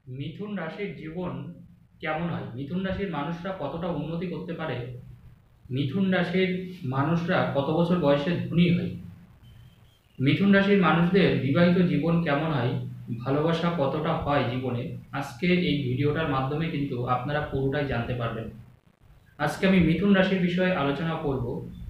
মিথুন রাশির জীবন কেমন হয়, মিথুন রাশির মানুষরা কতটা উন্নতি করতে পারে, মিথুন রাশির মানুষরা কত বছর বয়সে ধনী হয়, মিথুন রাশির মানুষদের বিবাহিত জীবন কেমন হয়, ভালোবাসা কতটা হয় জীবনে, আজকে এই ভিডিওটার মাধ্যমে কিন্তু আপনারা পুরোটাই জানতে পারবেন। আজকে আমি মিথুন রাশির বিষয়ে আলোচনা করব।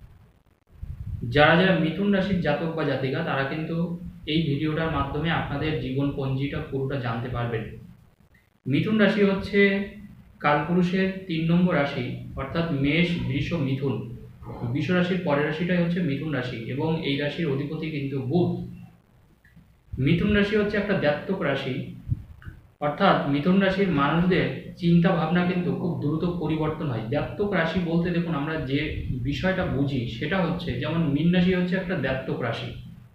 যারা যারা মিথুন রাশির জাতক বা জাতিকা তারা কিন্তু এই ভিডিওটার মাধ্যমে আপনাদের জীবন পঞ্জিটা পুরোটা জানতে পারবেন। মিথুন রাশি হচ্ছে কালপুরুষের ৩ নম্বর রাশি, অর্থাৎ মেষ, বৃষ, মিথুন। বৃষ রাশির পরের রাশিটাই হচ্ছে মিথুন রাশি এবং এই রাশির অধিপতি কিন্তু বুধ। মিথুন রাশি হচ্ছে একটা দ্ব্যর্থক রাশি, অর্থাৎ মিথুন রাশির মানুষদের চিন্তা ভাবনা কিন্তু খুব দ্রুত পরিবর্তন হয়। দ্ব্যর্থক রাশি বলতে দেখুন আমরা যে বিষয়টা বুঝি সেটা হচ্ছে, যেমন মীন রাশি হচ্ছে একটা দ্ব্যর্থক রাশি,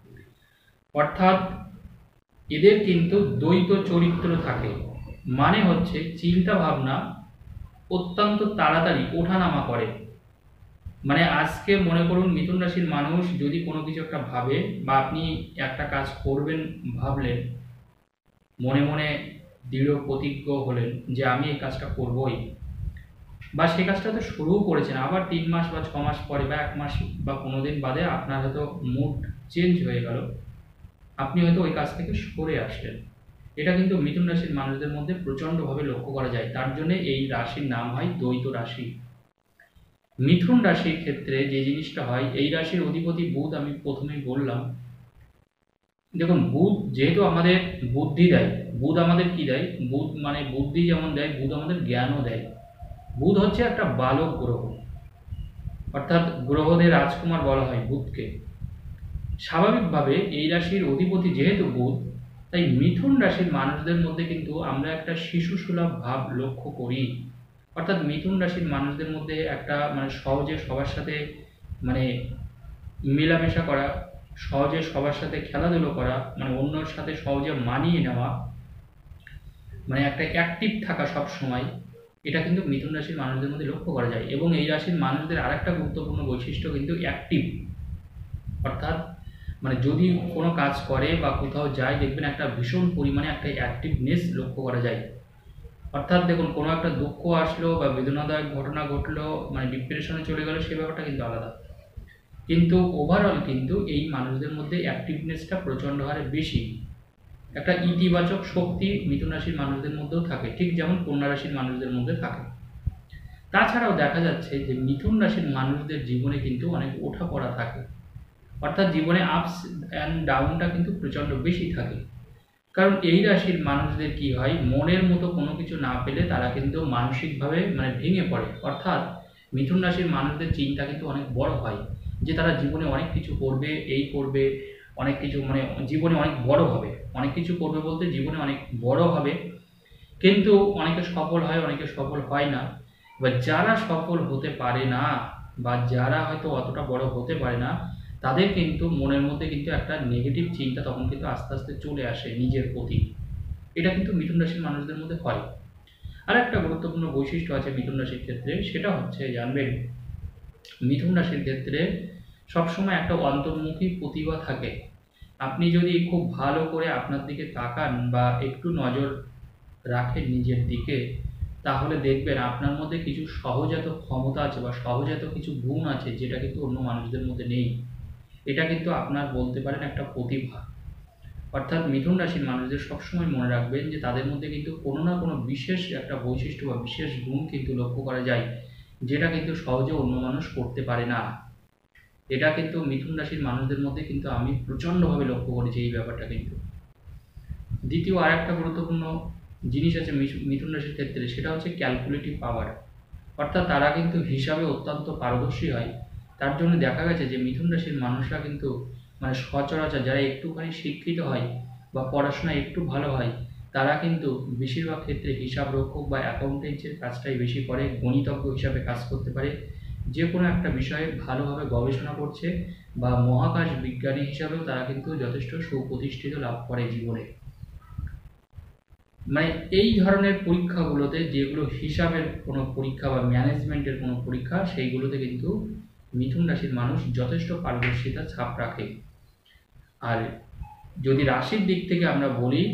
অর্থাৎ এদের কিন্তু দ্বৈত চরিত্র থাকে, মানে হচ্ছে চিন্তা ভাবনা অত্যন্ত তাড়াতাড়ি ওঠানামা করে। মানে আজকে মনে করুন মিথুন রাশির মানুষ যদি কোনো কিছু একটা ভাবে বা আপনি একটা কাজ করবেন ভাবলেন, মনে মনে দৃঢ় প্রতিজ্ঞ হলেন যে আমি এই কাজটা করবই, বা সেই কাজটা তো শুরুও করেছেন, আবার 3 মাস বা 6 মাস পরে বা 1 মাস বা 15 দিন বাদে আপনার হয়তো মুড চেঞ্জ হয়ে গেল, আপনি হয়তো ওই কাজ থেকে সরে আসলেন। এটা কিন্তু মিথুন রাশির মানুষদের মধ্যে প্রচণ্ডভাবে লক্ষ্য করা যায়, তার জন্য এই রাশির নাম হয় দ্বৈত রাশি। মিথুন রাশির ক্ষেত্রে যে জিনিসটা হয়, এই রাশির অধিপতি বুধ, আমি প্রথমেই বললাম। দেখুন বুধ যেহেতু আমাদের বুদ্ধি দেয়, বুধ আমাদের কি দেয়, বুধ মানে বুদ্ধি যেমন দেয়, বুধ আমাদের জ্ঞানও দেয়। বুধ হচ্ছে একটা বালক গ্রহ, অর্থাৎ গ্রহদের রাজকুমার বলা হয় বুধকে। স্বাভাবিকভাবে এই রাশির অধিপতি যেহেতু বুধ, তাই মিথুন রাশির মানুষদের মধ্যে কিন্তু আমরা একটা শিশু সুলভ ভাব লক্ষ্য করি। অর্থাৎ মিথুন রাশির মানুষদের মধ্যে একটা মানে সহজে সবার সাথে মানে মেলামেশা করা, সহজে সবার সাথে খেলাধুলো করা, মানে অন্যর সাথে সহজে মানিয়ে নেওয়া, মানে একটা অ্যাক্টিভ থাকা সব সময়, এটা কিন্তু মিথুন রাশির মানুষদের মধ্যে লক্ষ্য করা যায়। এবং এই রাশির মানুষদের আরেকটা গুরুত্বপূর্ণ বৈশিষ্ট্য কিন্তু অ্যাক্টিভ, অর্থাৎ মানে যদি কোনো কাজ করে বা কোথাও যায় দেখবেন একটা ভীষণ পরিমাণে একটা অ্যাক্টিভনেস লক্ষ্য করা যায়। অর্থাৎ দেখুন কোনো একটা দুঃখ আসলো বা বেদনাদায়ক ঘটনা ঘটলো, মানে ডিপ্রেশনে চলে গেল, সে ব্যাপারটা কিন্তু আলাদা, কিন্তু ওভারঅল কিন্তু এই মানুষদের মধ্যে অ্যাক্টিভনেসটা প্রচণ্ড হারে বেশি। একটা ইতিবাচক শক্তি মিথুন রাশির মানুষদের মধ্যেও থাকে, ঠিক যেমন কন্যা রাশির মানুষদের মধ্যে থাকে। তাছাড়াও দেখা যাচ্ছে যে মিথুন রাশির মানুষদের জীবনে কিন্তু অনেক ওঠাপড়া থাকে, অর্থাৎ জীবনে আপস অ্যান্ড ডাউনটা কিন্তু প্রচণ্ড বেশি থাকে। কারণ এই রাশির মানুষদের কি হয়, মনের মতো কোনো কিছু না পেলে তারা কিন্তু মানসিকভাবে মানে ভেঙে পড়ে। অর্থাৎ মিথুন রাশির মানুষদের চিন্তা কিন্তু অনেক বড় হয়, যে তারা জীবনে অনেক কিছু করবে, এই করবে, অনেক কিছু মানে জীবনে অনেক বড় হবে, অনেক কিছু করবে বলতে জীবনে অনেক বড় হবে। কিন্তু অনেকে সফল হয়, অনেকে সফল হয় না। বা যারা সফল হতে পারে না বা যারা হয়তো অতটা বড় হতে পারে না, তাদের কিন্তু মনের মধ্যে কিন্তু একটা নেগেটিভ চিন্তা তখন কিন্তু আস্তে আস্তে চলে আসে নিজের প্রতি। এটা কিন্তু মিথুন রাশির মানুষদের মধ্যে হয়। আর একটা গুরুত্বপূর্ণ বৈশিষ্ট্য আছে মিথুন রাশির ক্ষেত্রে, সেটা হচ্ছে জানবেন, মিথুন রাশির ক্ষেত্রে সবসময় একটা অন্তর্মুখী প্রতিভা থাকে। আপনি যদি খুব ভালো করে আপনার দিকে তাকান বা একটু নজর রাখেন নিজের দিকে, তাহলে দেখবেন আপনার মধ্যে কিছু সহজাত ক্ষমতা আছে বা সহজাত কিছু গুণ আছে, যেটা কিন্তু অন্য মানুষদের মধ্যে নেই। এটা কিন্তু আপনার বলতে পারেন একটা প্রতিভা। অর্থাৎ মিথুন রাশির মানুষদের সবসময় মনে রাখবেন যে তাদের মধ্যে কিন্তু কোনো না কোনো বিশেষ একটা বৈশিষ্ট্য বা বিশেষ গুণ কিন্তু লক্ষ্য করা যায়, যেটা কিন্তু সহজে অন্য মানুষ করতে পারে না। এটা কিন্তু মিথুন রাশির মানুষদের মধ্যে কিন্তু আমি প্রচণ্ডভাবে লক্ষ্য করেছি এই ব্যাপারটা কিন্তু। দ্বিতীয় আর একটা গুরুত্বপূর্ণ জিনিস আছে মিথুন রাশির ক্ষেত্রে, সেটা হচ্ছে ক্যালকুলেটিভ পাওয়ার। অর্থাৎ তারা কিন্তু হিসাবে অত্যন্ত পারদর্শী হয়। তার জন্য দেখা গেছে যে মিথুন রাশির মানুষরা কিন্তু মানে সচরাচর যারা একটুখানি শিক্ষিত হয় বা পড়াশোনা একটু ভালো হয়, তারা কিন্তু বেশিরভাগ ক্ষেত্রে হিসাব রক্ষক বা অ্যাকাউন্টেন্সের কাজটাই বেশি করে, গণিতজ্ঞ হিসাবে কাজ করতে পারে, যে কোনো একটা বিষয়ে ভালোভাবে গবেষণা করছে, বা মহাকাশ বিজ্ঞানী হিসাবেও তারা কিন্তু যথেষ্ট সুপ্রতিষ্ঠিত লাভ করে জীবনে। মানে এই ধরনের পরীক্ষাগুলোতে, যেগুলো হিসাবের কোনো পরীক্ষা বা ম্যানেজমেন্টের কোনো পরীক্ষা, সেইগুলোতে কিন্তু মিথুন রাশির মানুষ যথেষ্ট পারদর্শিতা ছাপ রাখে। আর যদি রাশির দিক থেকে আমরা বলি,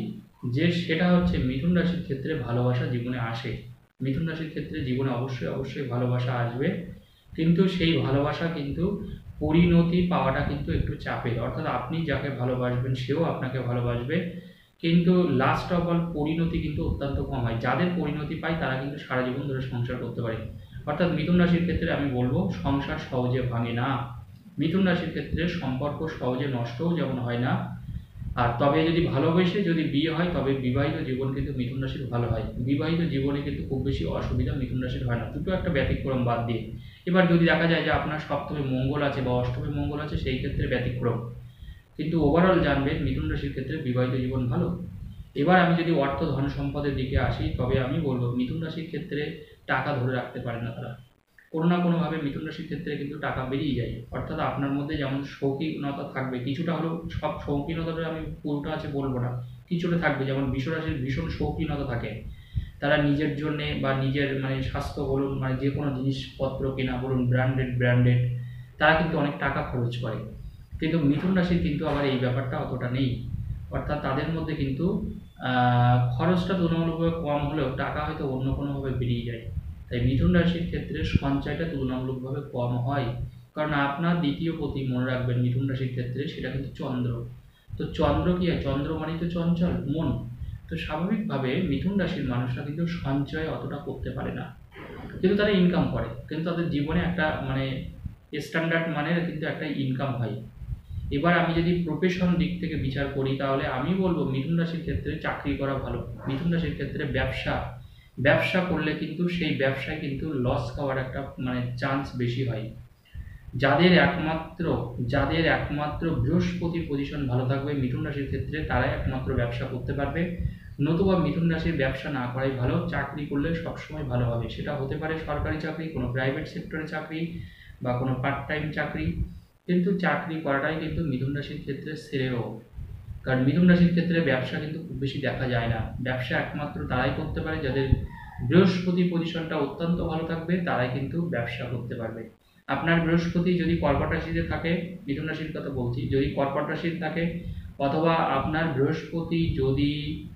যে সেটা হচ্ছে মিথুন রাশির ক্ষেত্রে ভালোবাসা জীবনে আসে। মিথুন রাশির ক্ষেত্রে জীবনে অবশ্যই অবশ্যই ভালোবাসা আসবে, কিন্তু সেই ভালোবাসা কিন্তু পরিণতি পাওয়াটা কিন্তু একটু চাপের। অর্থাৎ আপনি যাকে ভালোবাসবেন সেও আপনাকে ভালোবাসবে, কিন্তু লাস্ট অফ অল পরিণতি কিন্তু অত্যন্ত কম হয়। যাদের পরিণতি পায় তারা কিন্তু সারা জীবন ধরে সংসার করতে পারে। অর্থাৎ মিথুন রাশির ক্ষেত্রে আমি বলবো সংসার সহজে ভাঙে না। মিথুন রাশির ক্ষেত্রে সম্পর্ক সহজে নষ্টও যেমন হয় না, আর তবে যদি ভালোবেসে যদি বিয়ে হয় তবে বিবাহিত জীবন কিন্তু মিথুন রাশির ভালো হয়। বিবাহিত জীবনে কিন্তু খুব বেশি অসুবিধা মিথুন রাশির হয় না, দুটো একটা ব্যতিক্রম বাদ দিয়ে। এবার যদি দেখা যায় যে আপনার সপ্তমে মঙ্গল আছে বা অষ্টমে মঙ্গল আছে, সেই ক্ষেত্রে ব্যতিক্রম, কিন্তু ওভারঅল জানবেন মিথুন রাশির ক্ষেত্রে বিবাহিত জীবন ভালো। এবার আমি যদি অর্থ ধন সম্পদের দিকে আসি, তবে আমি বলবো মিথুন রাশির ক্ষেত্রে টাকা ধরে রাখতে পারে না তারা। কোনো না কোনোভাবে মিথুন রাশির ক্ষেত্রে কিন্তু টাকা বেরিয়ে যায়। অর্থাৎ আপনার মধ্যে যেমন শৌখিনতা থাকবে, কিছুটা হলেও, সব শৌখিনতাটা আমি পুরোটা আছে বলবো না, কিছুটা থাকবে। যেমন বৃষ রাশির ভীষণ শৌখিনতা থাকে, তারা নিজের জন্যে বা নিজের মানে স্বাস্থ্য বলুন, মানে যে কোনো জিনিসপত্র কেনা বলুন, ব্র্যান্ডেড ব্র্যান্ডেড, তারা কিন্তু অনেক টাকা খরচ করে। কিন্তু মিথুন রাশির কিন্তু আবার এই ব্যাপারটা অতটা নেই। অর্থাৎ তাদের মধ্যে কিন্তু খরচটা তুলনামূলকভাবে কম হলেও টাকা হয়তো অন্য কোনোভাবে বেরিয়ে যায়। তাই মিথুন রাশির ক্ষেত্রে সঞ্চয়টা তুলনামূলকভাবে কম হয়, কারণ আপনার দ্বিতীয় পতি মনে রাখবেন মিথুন রাশির ক্ষেত্রে সেটা কিন্তু চন্দ্র। তো চন্দ্র কি হয়? চন্দ্র মানেই তো চঞ্চল মন। তো স্বাভাবিকভাবে মিথুন রাশির মানুষরা কিন্তু সঞ্চয় অতটা করতে পারে না, কিন্তু তারা ইনকাম করে, কিন্তু তাদের জীবনে একটা মানে স্ট্যান্ডার্ড মানের কিন্তু একটা ইনকাম হয়। এবার আমি যদি প্রফেশন দিক থেকে বিচার করি, তাহলে আমি বলবো মিথুন রাশির ক্ষেত্রে চাকরি করা ভালো। মিথুন রাশির ক্ষেত্রে ব্যবসা, ব্যবসা করলে কিন্তু সেই ব্যবসায় কিন্তু লস খাওয়ার একটা মানে চান্স বেশি হয়। যাদের একমাত্র বৃহস্পতির পজিশন ভালো থাকবে মিথুন রাশির ক্ষেত্রে, তারাই একমাত্র ব্যবসা করতে পারবে। নতুবা মিথুন রাশির ব্যবসা না করাই ভালো। চাকরি করলে সবসময় ভালো হবে, সেটা হতে পারে সরকারি চাকরি, কোনো প্রাইভেট সেক্টরে চাকরি, বা কোনো পার্ট টাইম চাকরি, কিন্তু চাকরি করাটাই কিন্তু মিথুন রাশির ক্ষেত্রে শ্রেয়। কারণ মিথুন রাশির ক্ষেত্রে ব্যবসা কিন্তু খুব বেশি দেখা যায় না। ব্যবসা একমাত্র তারাই করতে পারে যাদের বৃহস্পতি পজিশনটা অত্যন্ত ভালো থাকবে, তারাই কিন্তু ব্যবসা করতে পারবে। আপনার বৃহস্পতি যদি কর্কট রাশিতে থাকে, মিথুন রাশির কথা বলছি, যদি কর্কট রাশিতে থাকে, অথবা আপনার বৃহস্পতি যদি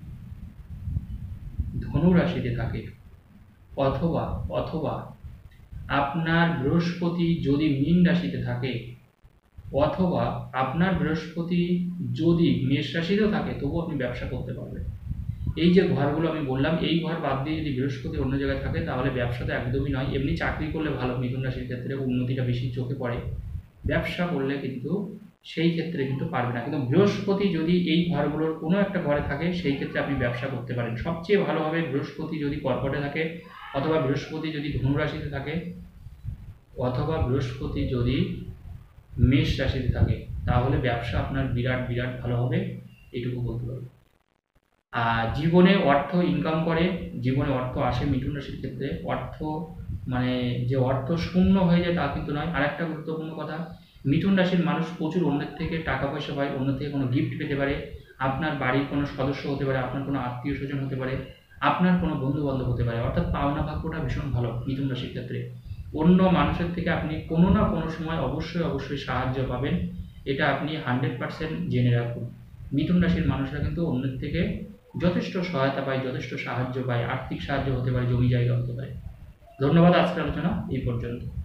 ধনু রাশিতে থাকে, অথবা অথবা আপনার বৃহস্পতি যদি মীন রাশিতে থাকে, অথবা আপনার বৃহস্পতি যদি মেষ রাশিতেও থাকে, তবু আপনি ব্যবসা করতে পারবেন। এই যে ঘরগুলো আমি বললাম, এই ঘর বাদ দিয়ে যদি বৃহস্পতি অন্য জায়গায় থাকে, তাহলে ব্যবসা তো একদমই নয়। এমনি চাকরি করলে ভালো, মিথুন রাশির ক্ষেত্রে উন্নতিটা বেশি চোখে পড়ে। ব্যবসা করলে কিন্তু সেই ক্ষেত্রে কিন্তু পারবে না। কিন্তু বৃহস্পতি যদি এই ঘরগুলোর কোনো একটা ঘরে থাকে, সেই ক্ষেত্রে আপনি ব্যবসা করতে পারেন। সবচেয়ে ভালো হবে বৃহস্পতি যদি কর্কটে থাকে, অথবা বৃহস্পতি যদি ধনু রাশিতে থাকে, অথবা বৃহস্পতি যদি মেষ রাশিতে থাকে, তাহলে ব্যবসা আপনার বিরাট বিরাট ভালো হবে, এটুকু বলতে পারবো। আর জীবনে অর্থ ইনকাম করে, জীবনে অর্থ আসে মিথুন রাশির ক্ষেত্রে। অর্থ মানে যে অর্থ শূন্য হয়ে যায় তা কিন্তু নয়। আর একটা গুরুত্বপূর্ণ কথা, মিথুন রাশির মানুষ প্রচুর অন্যের থেকে টাকা পয়সা পায়, অন্য থেকে কোনো গিফট পেতে পারে, আপনার বাড়ির কোনো সদস্য হতে পারে, আপনার কোনো আত্মীয় স্বজন হতে পারে, আপনার কোনো বন্ধু বান্ধব হতে পারে। অর্থাৎ পাওনা ভাগ্যটা ভীষণ ভালো মিথুন রাশির ক্ষেত্রে। অন্য মানুষের থেকে আপনি কোনো না কোনো সময় অবশ্যই অবশ্যই সাহায্য পাবেন, এটা আপনি 100% জেনে রাখুন। মিথুন রাশির মানুষরা কিন্তু অন্যের থেকে যথেষ্ট সহায়তা পায়, যথেষ্ট সাহায্য পায়, আর্থিক সাহায্য হতে পারে, জমি জায়গা হতে পারে। ধন্যবাদ, আজকের আলোচনা এই পর্যন্ত।